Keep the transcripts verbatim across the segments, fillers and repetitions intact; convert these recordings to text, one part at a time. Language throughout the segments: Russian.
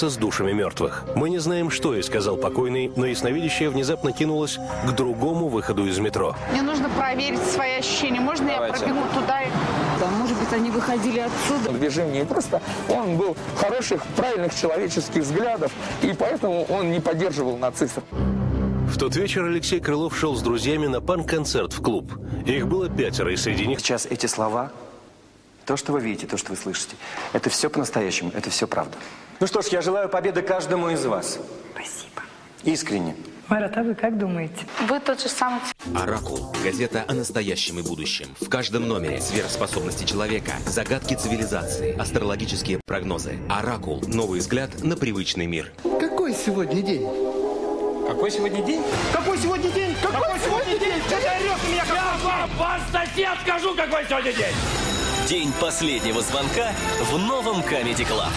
расправиться с душами мертвых. Мы не знаем, что ей сказал покойный, но ясновидящая внезапно кинулась к другому выходу из метро. Мне нужно проверить свои ощущения. Можно Давайте. я пробегу туда? И... Да, может быть, они выходили отсюда. В движении просто он был хороших, правильных человеческих взглядов, и поэтому он не поддерживал нацистов. В тот вечер Алексей Крылов шел с друзьями на панк-концерт в клуб. Их было пятеро, и среди них... Сейчас эти слова, то, что вы видите, то, что вы слышите, это все по-настоящему, это все правда. Ну что ж, я желаю победы каждому из вас. Спасибо. Искренне. Марат, а вы как думаете? Вы тот же самый... «Оракул» – газета о настоящем и будущем. В каждом номере сверхспособности человека, загадки цивилизации, астрологические прогнозы. «Оракул» – новый взгляд на привычный мир. Какой сегодня день? Какой сегодня день? Какой сегодня день? Какой, какой сегодня день? Ты орешь меня, как... Я вам по статье скажу, какой сегодня день! День последнего звонка в новом Comedy Club.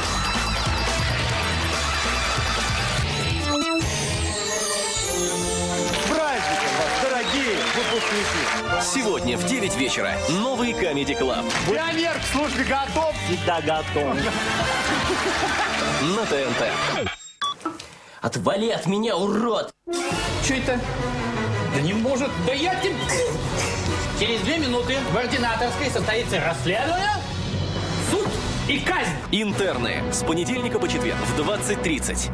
Дорогие выпускники! Сегодня в девять вечера новый Comedy Club. Пионер к службе готов? Всегда готов. На ТНТ. Отвали от меня, урод! Че это? Да не может. Да я тебе... Через две минуты в ординаторской состоится расследование, суд и казнь. Интерны. С понедельника по четверг в двадцать тридцать.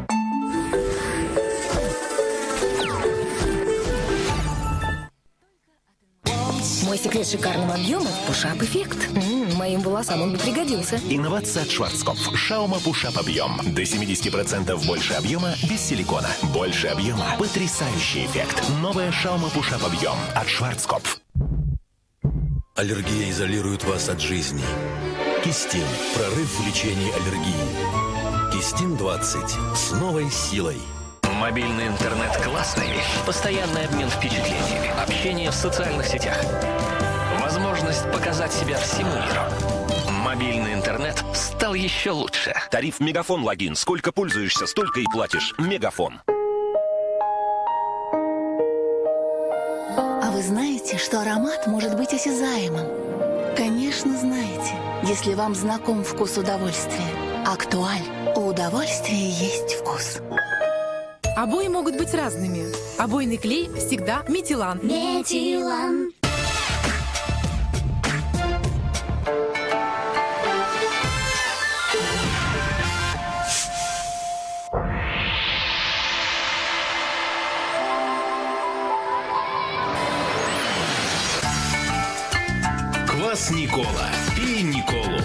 Мой секрет шикарного объема – пушап-эффект. М-м, моим волосам он бы пригодился. Инновация от Шварцкопф. Шаума Пушап объем. До семидесяти процентов больше объема без силикона. Больше объема. Потрясающий эффект. Новая Шаума Пушап объем от Шварцкопф. Аллергия изолирует вас от жизни. Кистин. Прорыв в лечении аллергии. Кистин двадцать. С новой силой. Мобильный интернет – классная вещь. Постоянный обмен впечатлениями, общение в социальных сетях. Возможность показать себя всему миру. Мобильный интернет стал еще лучше. Тариф Мегафон логин. Сколько пользуешься, столько и платишь. Мегафон. А вы знаете, что аромат может быть осязаемым? Конечно, знаете, если вам знаком вкус удовольствия. Актуаль. У удовольствия есть вкус. Обои могут быть разными. Обойный клей всегда метилан. Метилан. Квас Никола. Пей Николу.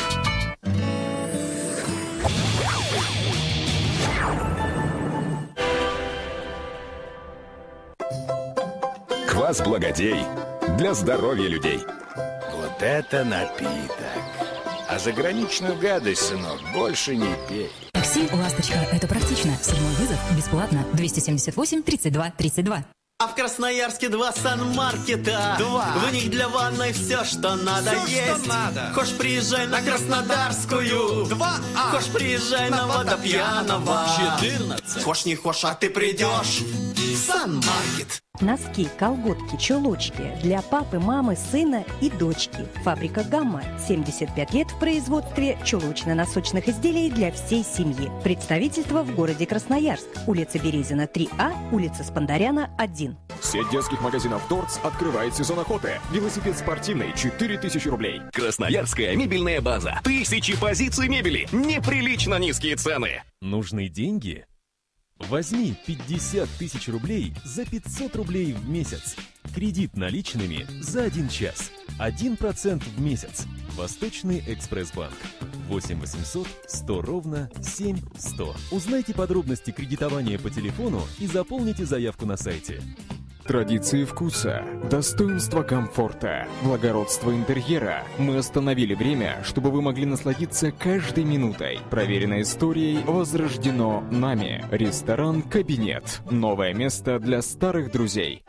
Квас Благодей. Для здоровья людей. Вот это напиток. А заграничную гадость, сынок, больше не пей. Такси «Ласточка» — это практично. Седьмой вызов бесплатно. двести семьдесят восемь тридцать два тридцать два. А в Красноярске два санмаркета. Два. В них для ванной все, что надо все, есть. Что надо. Хошь, приезжай на Краснодарскую. Два. А. Хошь, приезжай на, на Водопьянова. четырнадцать. Хошь, не хошь, а ты придешь в Санмаркет. Носки, колготки, чулочки для папы, мамы, сына и дочки. Фабрика «Гамма». семьдесят пять лет в производстве чулочно-носочных изделий для всей семьи. Представительство в городе Красноярск. Улица Березина, три А, улица Спандаряна, один. Сеть детских магазинов «Торц» открывает сезон охоты. Велосипед спортивный – четыре тысячи рублей. Красноярская мебельная база. Тысячи позиций мебели. Неприлично низкие цены. Нужны деньги? Возьми пятьдесят тысяч рублей за пятьсот рублей в месяц. Кредит наличными за один час. один процент в месяц. Восточный экспресс-банк. восемь восемьсот сто ровно семь сто. Узнайте подробности кредитования по телефону и заполните заявку на сайте. Традиции вкуса, достоинство комфорта, благородство интерьера. Мы остановили время, чтобы вы могли насладиться каждой минутой. Проверенной историей возрождено нами. Ресторан «Кабинет». Новое место для старых друзей.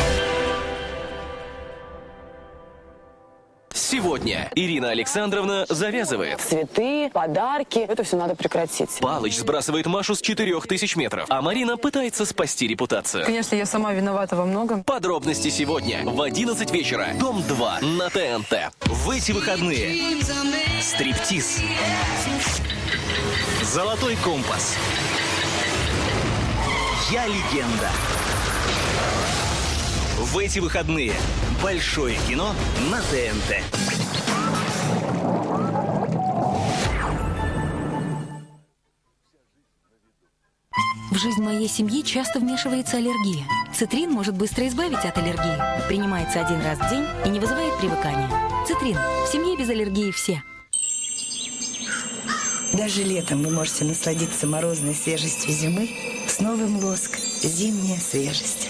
Сегодня Ирина Александровна завязывает. Цветы, подарки. Это все надо прекратить. Палыч сбрасывает Машу с четырех тысяч метров, а Марина пытается спасти репутацию. Конечно, я сама виновата во многом. Подробности сегодня в одиннадцать вечера. Дом два на ТНТ. В эти выходные стриптиз. Золотой компас. Я легенда. В эти выходные большое кино на ТНТ. В жизнь моей семьи часто вмешивается аллергия. Цитрин может быстро избавить от аллергии. Принимается один раз в день и не вызывает привыкания. Цитрин. В семье без аллергии все. Даже летом вы можете насладиться морозной свежестью зимы с новым лоск «Зимняя свежесть».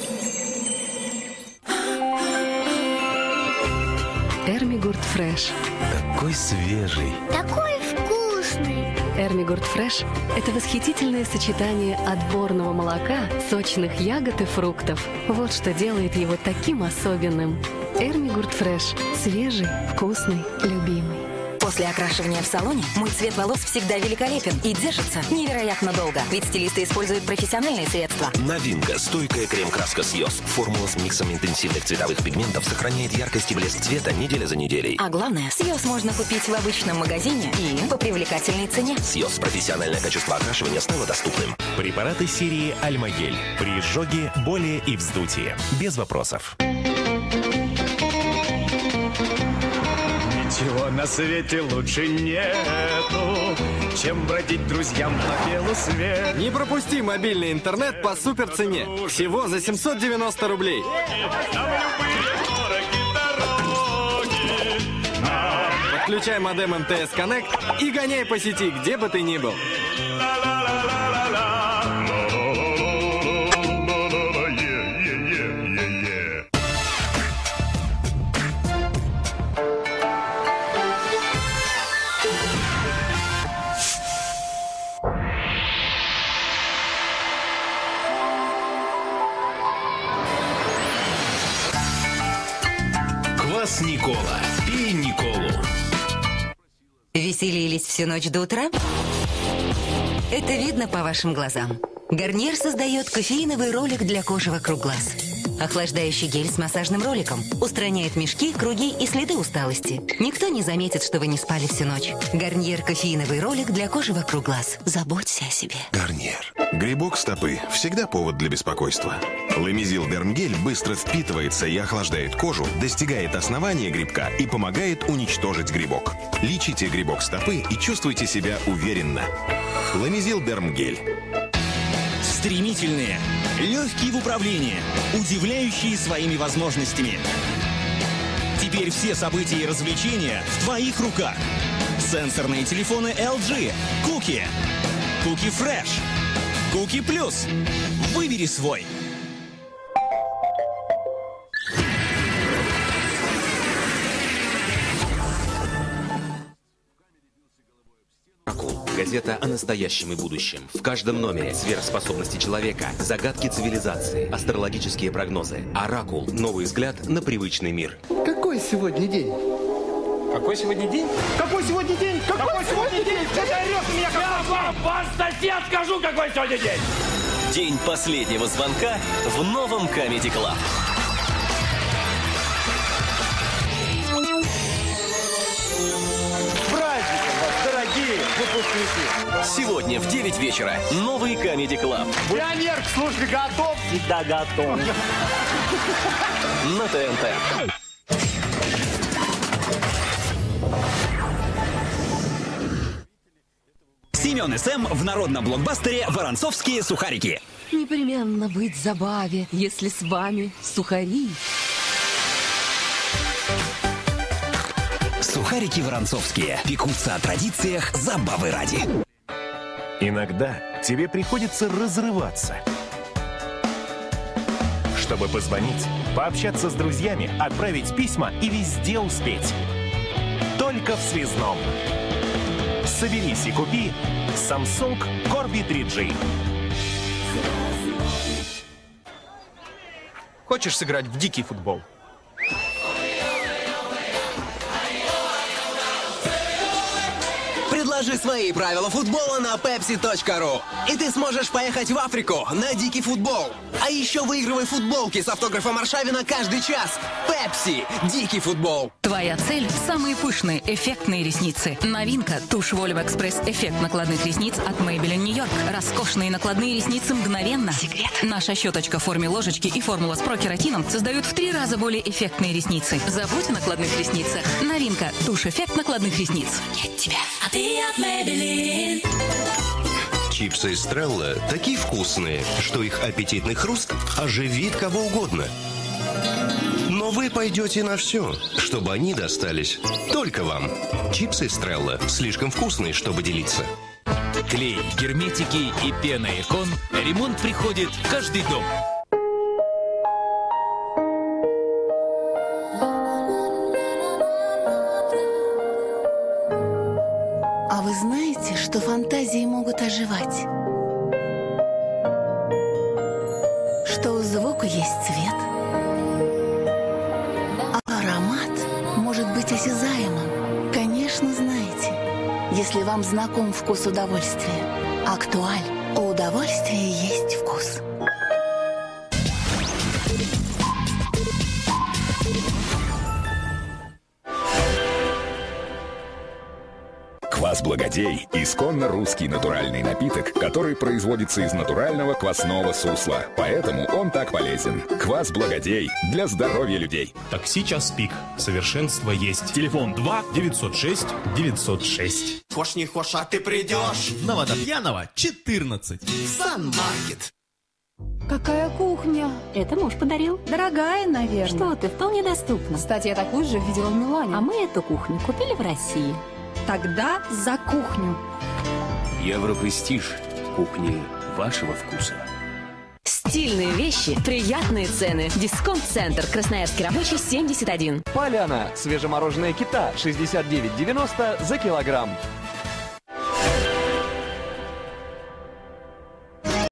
Эрмигурт Фреш. Такой свежий. Такой вкусный. Эрмигурт Фреш – это восхитительное сочетание отборного молока, сочных ягод и фруктов. Вот что делает его таким особенным. Эрмигурт Фреш – свежий, вкусный, любимый. После окрашивания в салоне мой цвет волос всегда великолепен и держится невероятно долго. Ведь стилисты используют профессиональные средства. Новинка. Стойкая крем-краска Сьос. Формула с миксом интенсивных цветовых пигментов сохраняет яркость и блеск цвета неделя за неделей. А главное, Сьос можно купить в обычном магазине и по привлекательной цене. Сьос. Профессиональное качество окрашивания стало доступным. Препараты серии Альмагель. При изжоге, боли и вздутии. Без вопросов. Ничего на свете лучше нету, чем бродить друзьям по белу свет. Не пропусти мобильный интернет по супер цене. Всего за семьсот девяносто рублей. Подключай модем эм тэ эс Connect и гоняй по сети, где бы ты ни был. Квас Никола. Пей Николу. Веселились всю ночь до утра? Это видно по вашим глазам. Гарниер создает кофеиновый ролик для кожи вокруг глаз. Охлаждающий гель с массажным роликом устраняет мешки, круги и следы усталости. Никто не заметит, что вы не спали всю ночь. Гарниер кофеиновый ролик для кожи вокруг глаз. Заботься о себе. Гарниер. Грибок стопы – всегда повод для беспокойства. Лемизил Дермгель быстро впитывается и охлаждает кожу, достигает основания грибка и помогает уничтожить грибок. Лечите грибок стопы и чувствуйте себя уверенно. Лемизил Дермгель. Стремительные, легкие в управлении, удивляющие своими возможностями. Теперь все события и развлечения в твоих руках. Сенсорные телефоны эл джи, Cookie, Cookie Fresh, Cookie Plus. Выбери свой. Газета о настоящем и будущем. В каждом номере сверхспособности человека, загадки цивилизации, астрологические прогнозы. Оракул. Новый взгляд на привычный мир. Какой сегодня день? Какой сегодня день? Какой сегодня день? Какой, Какой сегодня день? Ты орешь на меня, как Я вам по статье скажу, какой сегодня день! День последнего звонка в новом Comedy Club. Дорогие выпускники! Сегодня в девять вечера новый Comedy Club. Пионер к службе готов? Всегда готов. На ТНТ. Семен СМ в народном блокбастере «Воронцовские сухарики». Непременно быть забаве, если с вами сухари. Сухарики воронцовские. Пекутся о традициях забавы ради. Иногда тебе приходится разрываться, чтобы позвонить, пообщаться с друзьями, отправить письма и везде успеть. Только в связном. Соберись и купи Samsung Corby три джи. Хочешь сыграть в дикий футбол? Заложи свои правила футбола на пепси точка ру. И ты сможешь поехать в Африку на дикий футбол. А еще выигрывай футболки с автографом Аршавина каждый час. Пепси. Дикий футбол. Твоя цель – самые пышные, эффектные ресницы. Новинка – тушь Volvo Express эффект накладных ресниц от Maybelline New York. Роскошные накладные ресницы мгновенно. Секрет. Наша щеточка в форме ложечки и формула с прокератином создают в три раза более эффектные ресницы. Забудь о накладных ресницах. Новинка – тушь эффект накладных ресниц. Нет тебя, а ты от Maybelline. Чипсы Эстрелла такие вкусные, что их аппетитный хруст оживит кого угодно. Но вы пойдете на все, чтобы они достались только вам. Чипсы Эстрелла слишком вкусные, чтобы делиться. Клей, герметики и пена Экон. Ремонт приходит в каждый дом. А вы знаете, что фантазии могут оживать? Что у звука есть цвет, а аромат может быть осязаемым. Конечно, знаете, если вам знаком вкус удовольствия. Актуаль. У удовольствия есть вкус. Квас «Благодей» – исконно русский натуральный напиток, который производится из натурального квасного сусла. Поэтому он так полезен. Квас «Благодей» для здоровья людей. Такси «Час пик». Совершенство есть. Телефон два девятьсот шесть девятьсот шесть. Хош не хош, а ты придешь. На Водопьянова четырнадцать. Сан-маркет. Какая кухня? Это муж подарил. Дорогая, наверное. Что ты, вполне доступно. Кстати, я такую же видела в Милане. А мы эту кухню купили в России. Тогда за кухню. Европрестиж. Кухни вашего вкуса. Стильные вещи, приятные цены. Дисконт-центр. Красноярский рабочий, семьдесят один. Поляна. Свежемороженое кита. шестьдесят девять девяносто за килограмм.